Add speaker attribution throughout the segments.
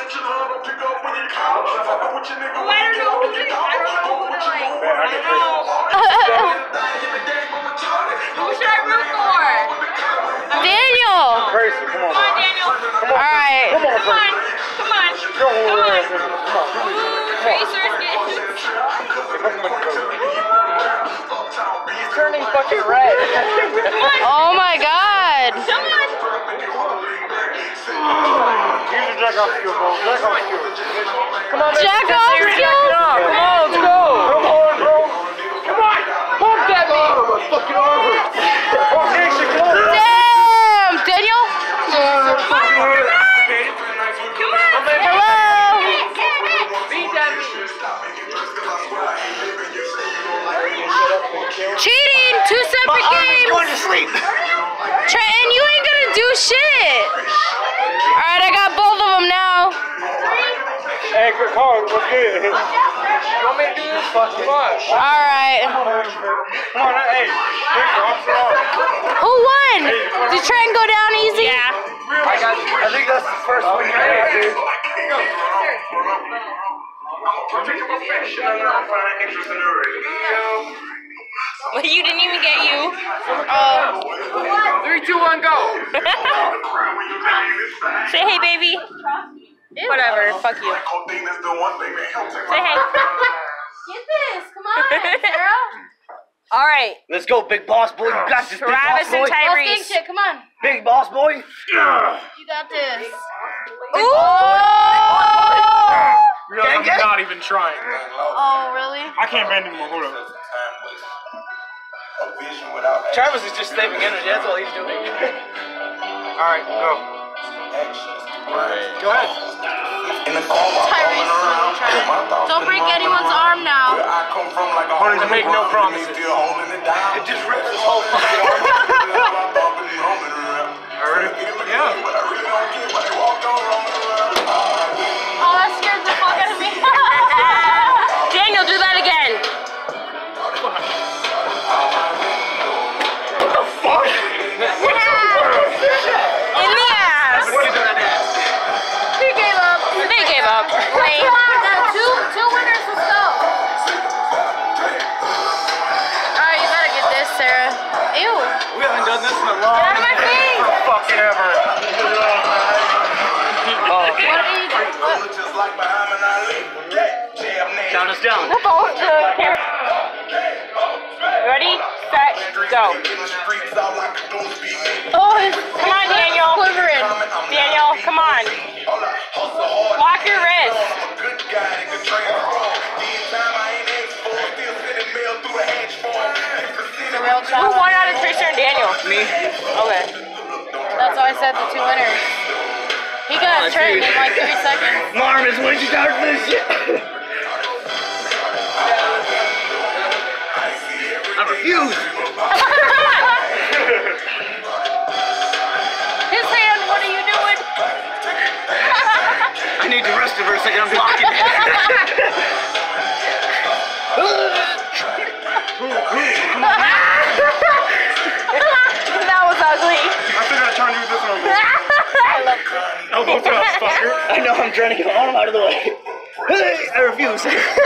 Speaker 1: Who should I root for?
Speaker 2: Daniel.
Speaker 1: Crazy, come on, Daniel.
Speaker 2: All right.
Speaker 1: Come on. Tracers getting.
Speaker 3: He's turning fucking red.
Speaker 2: Oh my God.
Speaker 1: Come on.
Speaker 3: Use your jack off skill, bro. Jack off skill. Come on, man.
Speaker 2: Jack off skill?
Speaker 3: Come on, let's go. Come on, bro. Come on. Pump that me. My fucking arm hurts.
Speaker 2: Damn, Daniel. Hello. Cheating. 2 separate games.
Speaker 3: Going to sleep.
Speaker 2: Trenton, you ain't gonna do shit. All right, I got both of them now.
Speaker 3: Hey, quick call. What's good? You want me to do this? Fuck it.
Speaker 2: All right.
Speaker 3: Come on, hey. Quick, officer on.
Speaker 2: Who won? Did Trenton go down easy?
Speaker 1: Yeah.
Speaker 3: I think that's the first one you made, dude.
Speaker 1: Well, you didn't even get you.
Speaker 3: 3, 2, 1, go.
Speaker 1: Say hey, baby. Whatever. Fuck you. Say hey.
Speaker 2: Get this. Come on, Sarah.
Speaker 1: All right.
Speaker 3: Let's go, big boss boy. You got this, big
Speaker 1: Travis
Speaker 3: boss boy.
Speaker 1: and Tyrese.
Speaker 2: Shit, come on.
Speaker 3: Big boss boy.
Speaker 2: You got this.
Speaker 1: Ooh!
Speaker 3: I'm not even trying.
Speaker 2: Oh, really?
Speaker 3: I can't bend anymore. Hold on. Travis is just saving energy. That's all he's doing. All right, go. Go ahead.
Speaker 2: Tyrese, don't break anyone's arm now.
Speaker 3: Opponents make no promises. It just rips his whole fucking arm. Yeah.
Speaker 2: Oh, that scared the fuck out of me.
Speaker 1: Daniel, do that again.
Speaker 3: What the fuck?
Speaker 1: In the ass.
Speaker 3: What is that ass?
Speaker 2: He gave up.
Speaker 1: They gave up. Lame.
Speaker 2: Come on, now two winners, let's go. Alright, you better get this, Sarah. Ew.
Speaker 3: We haven't done this in a long
Speaker 1: Get out of my face.
Speaker 3: fucking ever. Count us down.
Speaker 1: We're both to camera. Ready, set, go.
Speaker 2: Oh, his
Speaker 1: Come on, Daniel.
Speaker 2: quivering.
Speaker 1: Daniel, come on. Lock your wrist.
Speaker 2: The real
Speaker 1: Who
Speaker 2: challenge.
Speaker 1: won out of Tracer and Daniel?
Speaker 3: Me?
Speaker 1: Okay.
Speaker 2: That's why I said the two winners. He got a turn in like 3 seconds.
Speaker 3: Marvin's when you start this shit. I refuse.
Speaker 2: His hand, what are you doing?
Speaker 3: I need to rest it for a second. I'm blocking it.
Speaker 1: That was ugly.
Speaker 3: I think I turned you this one.
Speaker 2: I love it.
Speaker 3: Elbow thrust, fucker. I know I'm trying to get my arm out of the way. I refuse.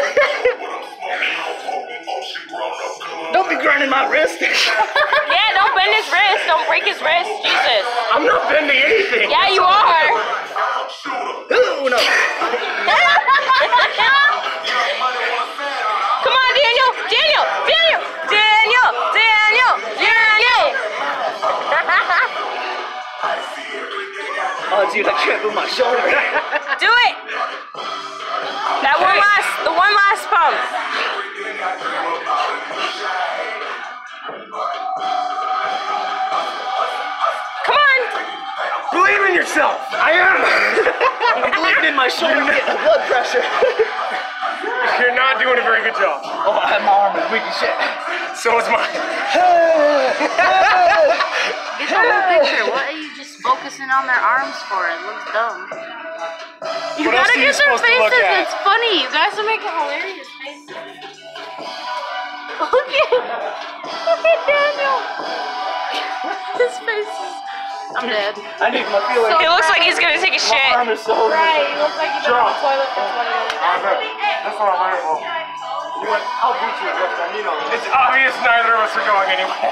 Speaker 3: Don't be grinding my wrist.
Speaker 1: Yeah, don't bend his wrist. Don't break his wrist. Jesus.
Speaker 3: I'm not bending anything.
Speaker 1: Yeah, you are.
Speaker 3: Ooh, no.
Speaker 1: Come on, Daniel. Daniel. Daniel. Daniel. Daniel. Daniel.
Speaker 3: Oh, dude, I can't move my shoulder.
Speaker 1: Do it. The one last pump. Come on.
Speaker 3: Believe in yourself. I am. I'm believing in my shoulder. I'm getting blood pressure. You're not doing a very good job. Oh, my arm is weak as shit. So is mine.
Speaker 2: Get the whole picture. What are you just focusing on their arms for? It looks dumb. You
Speaker 3: What else
Speaker 2: gotta
Speaker 3: are you
Speaker 2: get their
Speaker 3: supposed to look
Speaker 2: faces.
Speaker 3: at?
Speaker 2: It's funny. You guys are making hilarious faces. Look at Daniel. His face is I'm dead.
Speaker 3: I need my feelings.
Speaker 1: It looks like he's gonna take a shit.
Speaker 3: My arm is so
Speaker 2: Right, you look like you've been on the toilet for 20 minutes.
Speaker 3: That's what I'm learning for. I'll beat you, Justin. You know. It's obvious neither of us are going anywhere.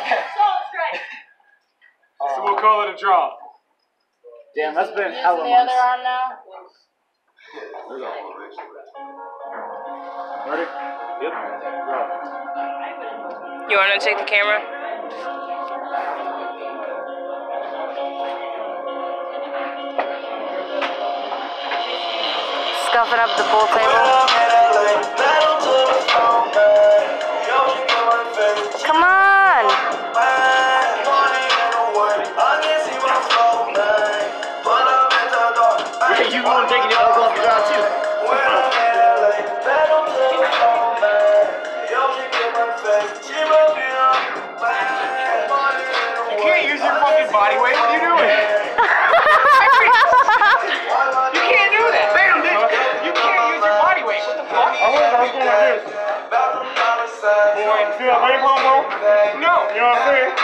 Speaker 3: So we'll call it a draw. Damn, that's been hella
Speaker 2: Using the other arm now.
Speaker 3: Ready? Yep. Go.
Speaker 1: You want to take the camera?
Speaker 2: Scuffing up the pool table. Come on!
Speaker 3: Yeah, you want to take it off the ground too. You can't use your fucking body weight. What are you doing? You can't do that. Bam, bitch. You can't use your body weight. What the fuck? I was going like this. Boy, see that big bro? No. You know what I'm saying?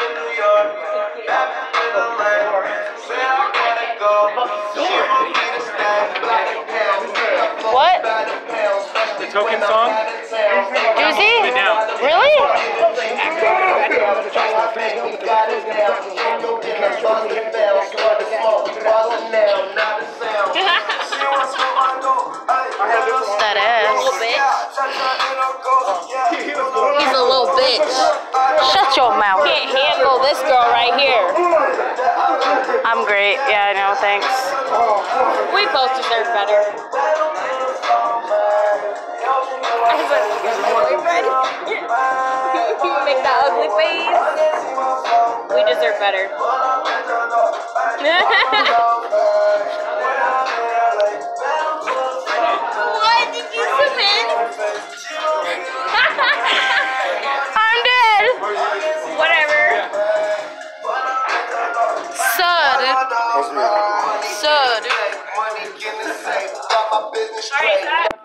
Speaker 2: What?
Speaker 3: The token song?
Speaker 2: Juicy? Really? That ass. He's a little bitch. Shut your mouth.
Speaker 1: Can't handle this girl right here.
Speaker 2: I'm great. Yeah, I know. Thanks.
Speaker 1: We both deserve better. Make that ugly face. We deserve better. What? Did you submit?
Speaker 2: I'm dead.
Speaker 1: Whatever.
Speaker 2: Sud. Sud.
Speaker 1: Alright,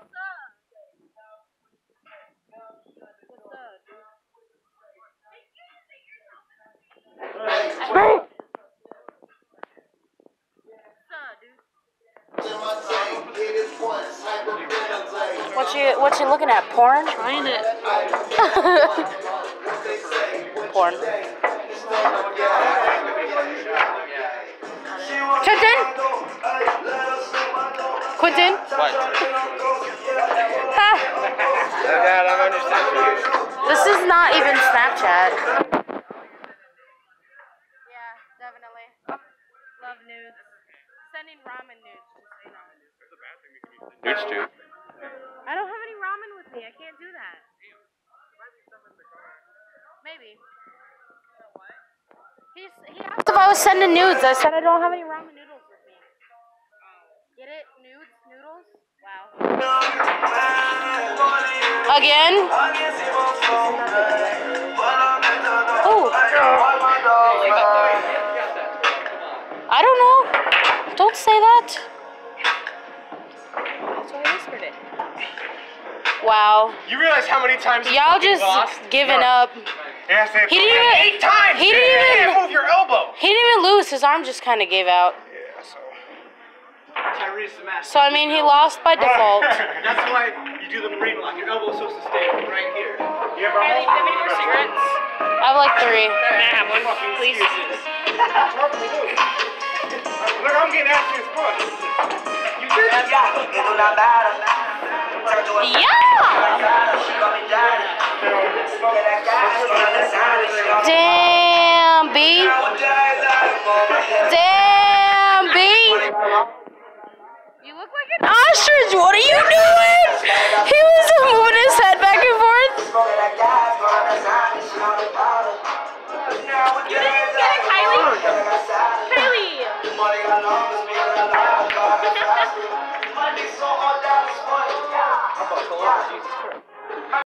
Speaker 2: What you looking at? Porn?
Speaker 1: Trying it.
Speaker 2: Porn. Quentin? Quentin?
Speaker 3: What?
Speaker 2: Ha!
Speaker 3: God, I'm understanding.
Speaker 2: This is not even Snapchat. Yeah, definitely. Love nudes. Sending ramen nudes, just so you know.
Speaker 3: Nudes too.
Speaker 2: I don't have any ramen with me. I can't do that. Maybe. He asked if I was sending nudes. I said I don't have any ramen noodles with me. Get it? Nudes? Noodles? Wow. Again? Oh. I don't know. Don't say that.
Speaker 1: That's why I whispered it.
Speaker 2: Wow.
Speaker 3: You realize how many times
Speaker 2: Y'all just
Speaker 3: lost?
Speaker 2: giving up.
Speaker 3: Yes,
Speaker 2: He didn't even.
Speaker 3: 8 times.
Speaker 2: He didn't even
Speaker 3: move your elbow.
Speaker 2: He didn't even lose. His arm just kind of gave out.
Speaker 3: Yeah, so. Tyrese the master.
Speaker 2: So I mean, he lost by default.
Speaker 3: That's why you do the brain lock. Your elbow's supposed to stay right here. You have
Speaker 1: Kylie, do you have any more cigarettes?
Speaker 2: I have like 3.
Speaker 1: Can I have one, please?
Speaker 3: Look, I'm getting after his foot. You did that.
Speaker 2: Damn, B. Damn, B. You look like an ostrich. What are you doing? He was moving his head back and forth.
Speaker 1: You didn't get it, Kylie? Kylie!